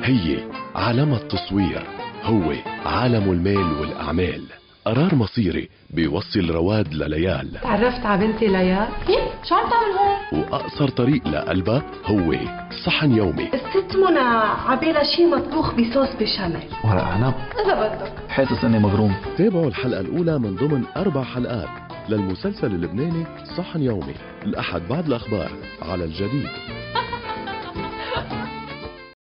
هي عالم التصوير، هو عالم المال والأعمال. قرار مصيري بيوصل رواد لليال. تعرفت على بنتي ليال؟ شو عم تعمل هون؟ وأقصر طريق لقلبها هو صحن يومي. الست منى عبالها شي مطبوخ بصوص بشاميل. ورق عنب إذا بدك. حاسس إني مغروم. تابعوا الحلقة الأولى من ضمن 4 حلقات للمسلسل اللبناني صحن يومي الأحد بعد الأخبار على الجديد.